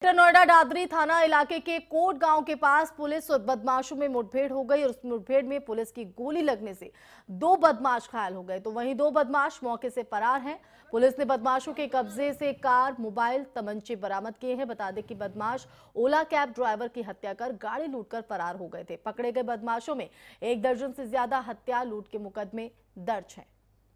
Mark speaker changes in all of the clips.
Speaker 1: नोएडा दादरी थाना इलाके के कोट गांव के पास पुलिस और बदमाशों में मुठभेड़ हो गई और उस मुठभेड़ में पुलिस की गोली लगने से 2 बदमाश घायल हो गए तो वहीं 2 बदमाश मौके से फरार हैं। पुलिस ने बदमाशों के कब्जे से कार, मोबाइल, तमंचे बरामद किए हैं। बता दें कि बदमाश ओला कैब ड्राइवर की हत्या कर गाड़ी लूटकर फरार हो गए थे। पकड़े गए बदमाशों में 1 दर्जन से ज्यादा हत्या लूट के मुकदमे दर्ज हैं।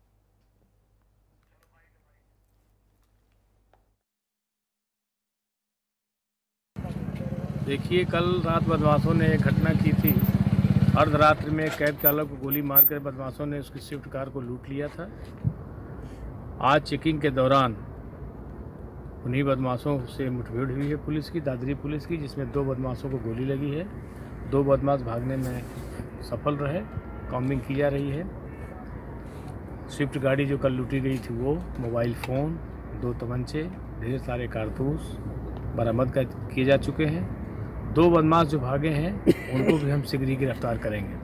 Speaker 2: देखिए, कल रात बदमाशों ने एक घटना की थी। अर्धरात्रि में कैब चालक को गोली मारकर बदमाशों ने उसकी स्विफ्ट कार को लूट लिया था। आज चेकिंग के दौरान उन्हीं बदमाशों से मुठभेड़ हुई है पुलिस की, दादरी पुलिस की, जिसमें 2 बदमाशों को गोली लगी है। 2 बदमाश भागने में सफल रहे। कॉम्बिंग की जा रही है। स्विफ्ट गाड़ी जो कल लूटी गई थी वो, मोबाइल फ़ोन, 2 तमंचे, ढेर सारे कारतूस बरामद किए जा चुके हैं। 2 बदमाश जो भागे हैं उनको भी हम शीघ्र ही गिरफ्तार करेंगे।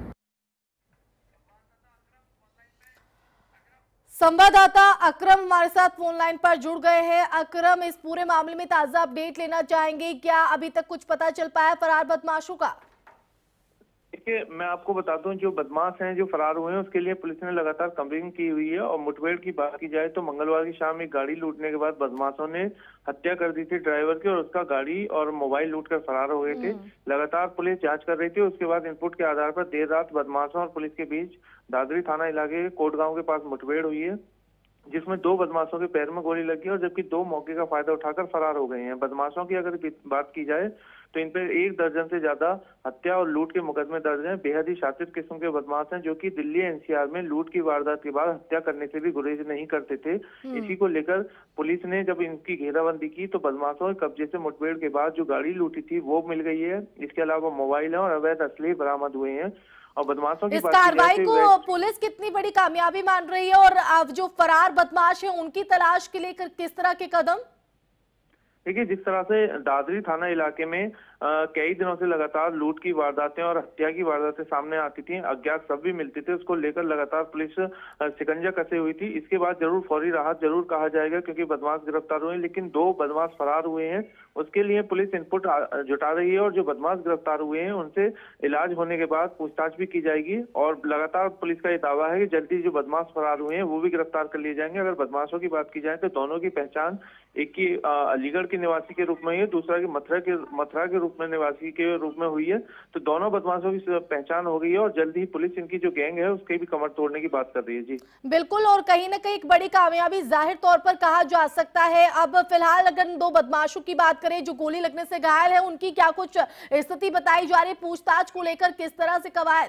Speaker 1: संवाददाता अकरम हमारे साथ फोन लाइन पर जुड़ गए हैं। अकरम, इस पूरे मामले में ताजा अपडेट लेना चाहेंगे। क्या अभी तक कुछ पता चल पाया फरार बदमाशों का?
Speaker 3: देखिए, मैं आपको बता दूं, जो बदमाश हैं जो फरार हुए हैं उसके लिए पुलिस ने लगातार कवरिंग की हुई है। और मुठभेड़ की बात की जाए तो मंगलवार की शाम एक गाड़ी लूटने के बाद बदमाशों ने हत्या कर दी थी ड्राइवर की और उसका गाड़ी और मोबाइल लूटकर फरार हो गए थे। लगातार पुलिस जांच कर रही थी। उसके बाद इनपुट के आधार पर देर रात बदमाशों और पुलिस के बीच दादरी थाना इलाके कोटगांव के पास मुठभेड़ हुई है, जिसमें 2 बदमाशों के पैर में गोली लगी और जबकि 2 मौके का फायदा उठाकर फरार हो गए हैं। बदमाशों की अगर बात की जाए तो इन पर 1 दर्जन से ज्यादा हत्या और लूट के मुकदमे दर्ज हैं। बेहद ही शातिर किस्म के बदमाश हैं जो कि दिल्ली एनसीआर में लूट की वारदात के बाद हत्या करने से भी गुरेज नहीं करते थे। इसी को लेकर पुलिस ने जब इनकी घेराबंदी की तो बदमाशों के कब्जे से मुठभेड़ के बाद जो गाड़ी लूटी थी वो मिल गई है। इसके अलावा मोबाइल है और अवैध असली बरामद हुए हैं। और बदमाशों की
Speaker 1: इस कार्रवाई को पुलिस कितनी बड़ी कामयाबी मान रही है और अब जो फरार बदमाश है उनकी तलाश के लिए किस तरह के कदम?
Speaker 3: देखिए, जिस तरह से दादरी थाना इलाके में कई दिनों से लगातार लूट की वारदातें और हत्या की वारदातें सामने आती थी, अज्ञात सब भी मिलते थे, उसको लेकर लगातार पुलिस शिकंजा कसे हुई थी। इसके बाद जरूर फौरी राहत जरूर कहा जाएगा क्योंकि बदमाश गिरफ्तार हुए, लेकिन 2 बदमाश फरार हुए हैं। उसके लिए पुलिस इनपुट जुटा रही है और जो बदमाश गिरफ्तार हुए हैं उनसे इलाज होने के बाद पूछताछ भी की जाएगी। और लगातार पुलिस का ये दावा है कि जल्दी जो बदमाश फरार हुए हैं वो भी गिरफ्तार कर लिए जाएंगे। अगर बदमाशों की बात की जाए तो दोनों की पहचान, एक की अलीगढ़ के निवासी के रूप में है, दूसरा की मथुरा के रूप में निवासी के रूप में हुई है। तो दोनों बदमाशों की पहचान हो गई है और जल्द ही पुलिस इनकी जो गैंग है उसके भी कमर तोड़ने की बात कर रही है। जी
Speaker 1: बिल्कुल, और कहीं ना कहीं एक बड़ी कामयाबी जाहिर तौर पर कहा जा सकता है। अब फिलहाल अगर 2 बदमाशों की बात करें जो गोली लगने से घायल है, उनकी क्या कुछ स्थिति बताई जा रही? पूछताछ को लेकर किस तरह से कवायद?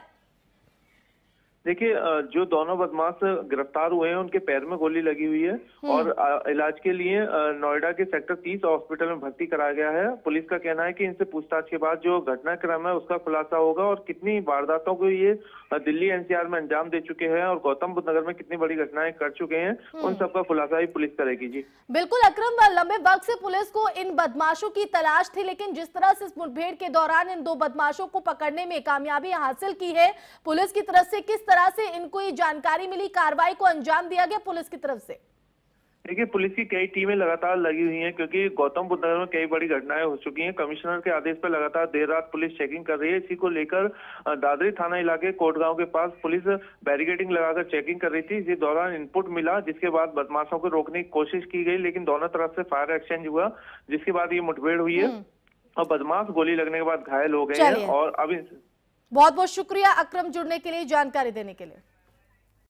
Speaker 3: देखिए, जो दोनों बदमाश गिरफ्तार हुए हैं उनके पैर में गोली लगी हुई है और इलाज के लिए नोएडा के सेक्टर 30 हॉस्पिटल में भर्ती कराया गया है। पुलिस का कहना है कि इनसे पूछताछ के बाद जो घटनाक्रम है उसका खुलासा होगा और कितनी वारदातों को ये दिल्ली एनसीआर में अंजाम दे चुके हैं और गौतम बुद्ध नगर में कितनी बड़ी घटनाएं कर चुके हैं, उन सबका खुलासा ही पुलिस करेगी। जी
Speaker 1: बिल्कुल अकरम, लंबे वक्त से पुलिस को इन बदमाशों की तलाश थी, लेकिन जिस तरह से इस मुठभेड़ के दौरान इन 2 बदमाशों को पकड़ने में कामयाबी हासिल की है पुलिस की तरफ से, किस तरह से इनको ये जानकारी मिली, कार्रवाई को अंजाम दिया गया पुलिस की तरफ से?
Speaker 3: देखिए, पुलिस की कई टीमें लगातार लगी हुई हैं क्योंकि गौतम बुद्ध नगर में कई बड़ी घटनाएं हो चुकी हैं। कमिश्नर के आदेश पर लगातार देर रात पुलिस चेकिंग कर रही है। इसी को लेकर दादरी थाना इलाके कोटगांव के पास पुलिस बैरिकेडिंग लगाकर चेकिंग कर रही थी। इसी दौरान इनपुट मिला, जिसके बाद बदमाशों को रोकने की कोशिश की गई, लेकिन दोनों तरफ से फायर एक्सचेंज हुआ, जिसके बाद ये मुठभेड़ हुई है और बदमाश गोली लगने के बाद घायल हो गए हैं। और अब
Speaker 1: बहुत बहुत शुक्रिया अकरम, जुड़ने के लिए, जानकारी देने के लिए।